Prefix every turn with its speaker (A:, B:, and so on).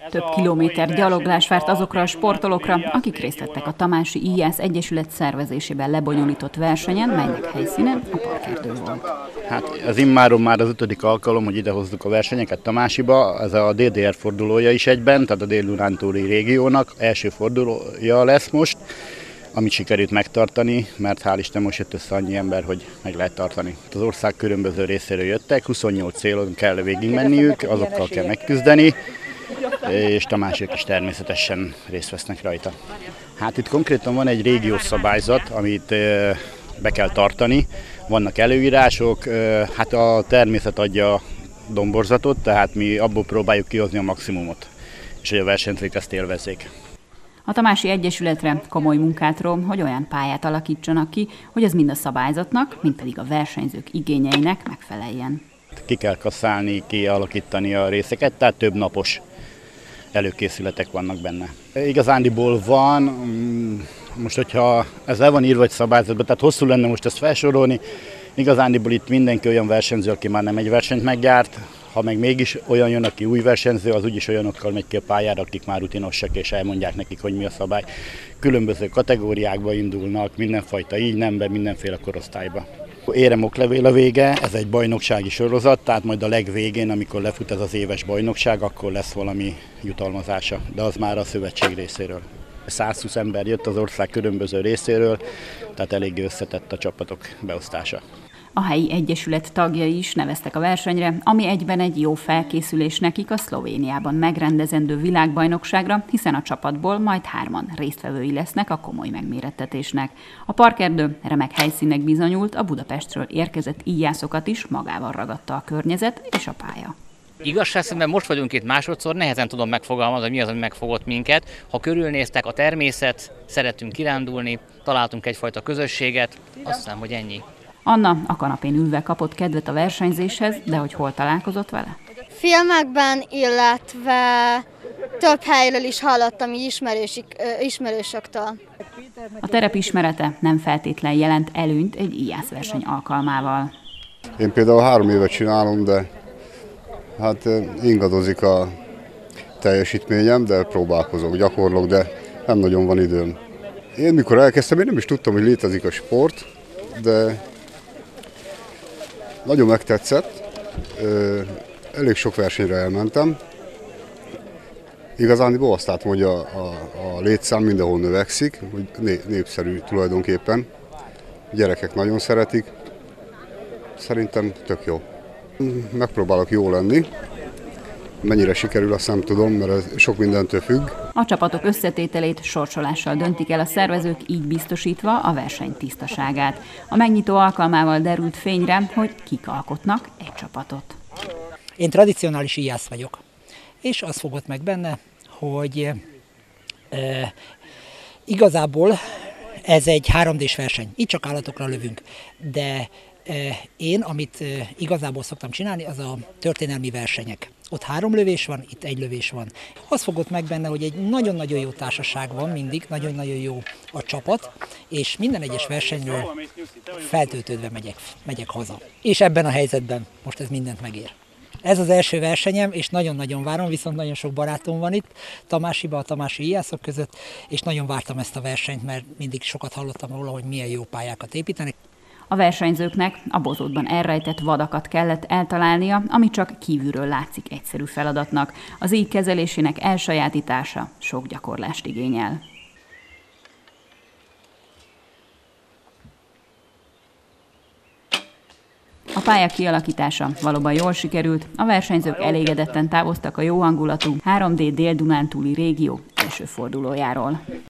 A: Több kilométer gyaloglás várt azokra a sportolókra, akik részt vettek a Tamási Íjász Egyesület szervezésében lebonyolított versenyen, melynek helyszíne a Parkerdő volt.
B: Hát ez immáron már az 5. alkalom, hogy idehozzuk a versenyeket Tamásiba. Ez a DDR fordulója is egyben, tehát a Dél-Dunántúli régiónak első fordulója lesz most, amit sikerült megtartani, mert hál' Isten most jött össze annyi ember, hogy meg lehet tartani. Az ország különböző részéről jöttek, 28 célon kell végigmenniük, azokkal kell megküzdeni, és Tamásiak is természetesen részt vesznek rajta. Hát itt konkrétan van egy régiós szabályzat, amit be kell tartani, vannak előírások, hát a természet adja a domborzatot, tehát mi abból próbáljuk kihozni a maximumot, és hogy a versenyzők ezt élvezzék.
A: A Tamási Egyesületre komoly munkát ró, hogy olyan pályát alakítsanak ki, hogy az mind a szabályzatnak, mind pedig a versenyzők igényeinek megfeleljen.
B: Ki kell kasszálni, kialakítani a részeket, tehát több napos előkészületek vannak benne. Igazándiból van, most hogyha ez el van írva egy szabályzatban, tehát hosszú lenne most ezt felsorolni, igazándiból itt mindenki olyan versenyző, aki már nem egy versenyt megjárt, ha meg mégis olyan jön, aki új versenyző, az úgyis olyanokkal megy ki a pályára, akik már rutinosak, és elmondják nekik, hogy mi a szabály. Különböző kategóriákba indulnak, mindenfajta így nemben, mindenféle korosztályba. Érem oklevél a vége, ez egy bajnoksági sorozat, tehát majd a legvégén, amikor lefut ez az éves bajnokság, akkor lesz valami jutalmazása, de az már a szövetség részéről. 120 ember jött az ország különböző részéről, tehát eléggé összetett a csapatok beosztása.
A: A helyi egyesület tagjai is neveztek a versenyre, ami egyben egy jó felkészülés nekik a Szlovéniában megrendezendő világbajnokságra, hiszen a csapatból majd 3 résztvevői lesznek a komoly megmérettetésnek. A Parkerdő remek helyszínnek bizonyult, a Budapestről érkezett íjászokat is magával ragadta a környezet és a pálya.
C: Igazság szerint most vagyunk itt másodszor, nehezen tudom megfogalmazni, hogy mi az, ami megfogott minket. Ha körülnéztek, a természet, szerettünk kirándulni, találtunk egyfajta közösséget, azt hiszem, hogy ennyi.
A: Anna a kanapén ülve kapott kedvet a versenyzéshez, de hogy hol találkozott vele?
D: Filmekben, illetve több helyről is hallottam így ismerősöktől.
A: A terep ismerete nem feltétlen jelent előnyt egy íjászverseny alkalmával.
E: Én például 3 évet csinálom, de hát ingadozik a teljesítményem, de próbálkozok, gyakorlok, de nem nagyon van időm. Én mikor elkezdtem, én nem is tudtam, hogy létezik a sport, de nagyon megtetszett, elég sok versenyre elmentem. Igazándiból azt látom, hogy a létszám mindenhol növekszik, hogy népszerű tulajdonképpen. A gyerekek nagyon szeretik, szerintem tök jó. Megpróbálok jó lenni, mennyire sikerül, azt nem tudom, mert ez sok mindentől függ.
A: A csapatok összetételét sorsolással döntik el a szervezők, így biztosítva a verseny tisztaságát. A megnyitó alkalmával derült fényre, hogy kik alkotnak egy csapatot.
F: Én tradicionális íjász vagyok, és az fogott meg benne, hogy igazából ez egy 3D-s verseny. Itt csak állatokra lövünk, de én, amit igazából szoktam csinálni, az a történelmi versenyek. Ott 3 lövés van, itt 1 lövés van. Az fogott meg benne, hogy egy nagyon-nagyon jó társaság van mindig, nagyon-nagyon jó a csapat, és minden egyes versenyről feltöltődve megyek haza. És ebben a helyzetben most ez mindent megér. Ez az első versenyem, és nagyon-nagyon várom, viszont nagyon sok barátom van itt Tamásiban, a tamási íjászok között, és nagyon vártam ezt a versenyt, mert mindig sokat hallottam róla, hogy milyen jó pályákat építenek.
A: A versenyzőknek a bozótban elrejtett vadakat kellett eltalálnia, ami csak kívülről látszik egyszerű feladatnak. Az íj kezelésének elsajátítása sok gyakorlást igényel. A pálya kialakítása valóban jól sikerült, a versenyzők elégedetten távoztak a jó hangulatú 3D Dél-Dunántúli régió első fordulójáról.